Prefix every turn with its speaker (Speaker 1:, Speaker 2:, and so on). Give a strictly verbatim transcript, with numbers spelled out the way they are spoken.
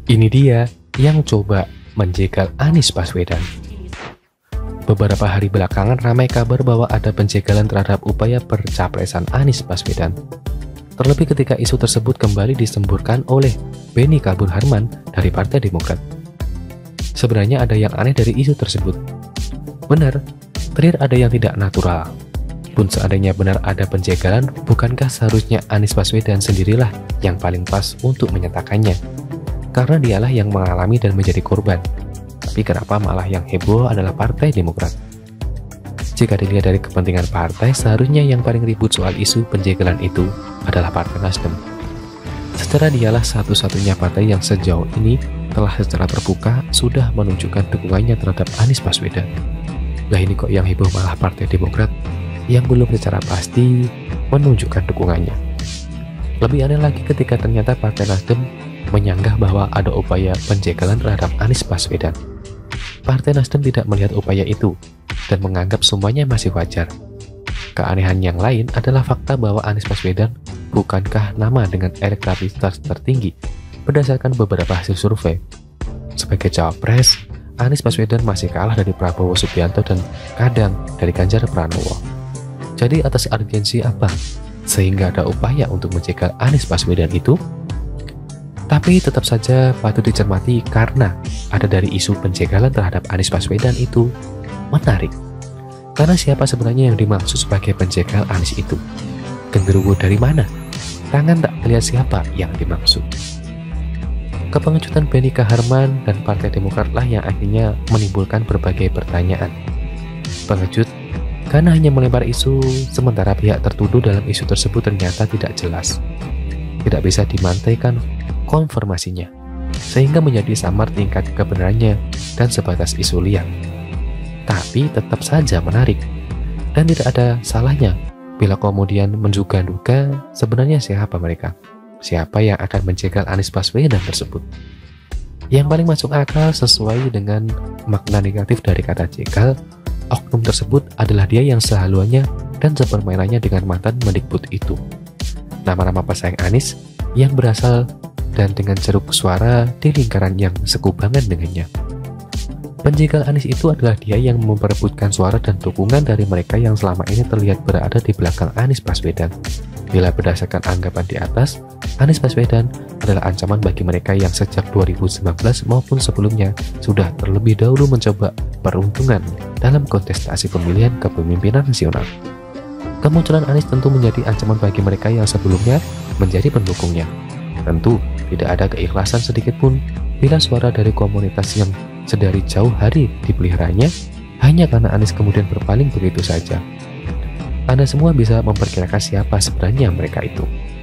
Speaker 1: Ini dia yang coba menjegal Anies Baswedan. Beberapa hari belakangan ramai kabar bahwa ada penjegalan terhadap upaya pencapresan Anies Baswedan. Terlebih ketika isu tersebut kembali disemburkan oleh Benny Kabur Harman dari Partai Demokrat. Sebenarnya ada yang aneh dari isu tersebut. Benar, terlihat ada yang tidak natural. Pun seandainya benar ada penjegalan, bukankah seharusnya Anies Baswedan sendirilah yang paling pas untuk menyatakannya? Karena dialah yang mengalami dan menjadi korban. Tapi kenapa malah yang heboh adalah Partai Demokrat? Jika dilihat dari kepentingan partai, seharusnya yang paling ribut soal isu penjegalan itu adalah Partai Nasdem. Secara dialah satu-satunya partai yang sejauh ini telah secara terbuka sudah menunjukkan dukungannya terhadap Anies Baswedan. Lah ini kok yang heboh malah Partai Demokrat yang belum secara pasti menunjukkan dukungannya. Lebih aneh lagi ketika ternyata Partai Nasdem menyanggah bahwa ada upaya penjegalan terhadap Anies Baswedan. Partai Nasdem tidak melihat upaya itu dan menganggap semuanya masih wajar. Keanehan yang lain adalah fakta bahwa Anies Baswedan bukankah nama dengan elektabilitas tertinggi berdasarkan beberapa hasil survei. Sebagai cawapres, Anies Baswedan masih kalah dari Prabowo Subianto dan kadang dari Ganjar Pranowo. Jadi atas urgensi apa sehingga ada upaya untuk menjegal Anies Baswedan itu? Tapi tetap saja patut dicermati karena ada dari isu penjegalan terhadap Anies Baswedan itu menarik. Karena siapa sebenarnya yang dimaksud sebagai penjegal Anies itu? Genderuwo dari mana? Tangan tak terlihat siapa yang dimaksud. Kepengejutan Benny Harman dan Partai Demokrat lah yang akhirnya menimbulkan berbagai pertanyaan. Pengejut karena hanya melempar isu sementara pihak tertuduh dalam isu tersebut ternyata tidak jelas. Tidak bisa dimantaikan konfirmasinya, sehingga menjadi samar tingkat kebenarannya dan sebatas isu liar. Tapi tetap saja menarik, dan tidak ada salahnya bila kemudian menduga-duga sebenarnya siapa mereka, siapa yang akan menjegal Anies Baswedan tersebut. Yang paling masuk akal sesuai dengan makna negatif dari kata jegal, oknum tersebut adalah dia yang sehaluannya dan sepermainannya dengan mantan Mendikbud itu. Nama-nama pesaing Anies yang berasal dan dengan ceruk suara di lingkaran yang sekubangan dengannya. Penjegal Anies itu adalah dia yang memperebutkan suara dan dukungan dari mereka yang selama ini terlihat berada di belakang Anies Baswedan. Bila berdasarkan anggapan di atas, Anies Baswedan adalah ancaman bagi mereka yang sejak dua ribu sembilan belas maupun sebelumnya sudah terlebih dahulu mencoba peruntungan dalam kontestasi pemilihan kepemimpinan nasional. Kemunculan Anies tentu menjadi ancaman bagi mereka yang sebelumnya menjadi pendukungnya. Tentu tidak ada keikhlasan sedikit pun bila suara dari komunitas yang sedari jauh hari dipeliharanya hanya karena Anies kemudian berpaling begitu saja. Anda semua bisa memperkirakan siapa sebenarnya mereka itu.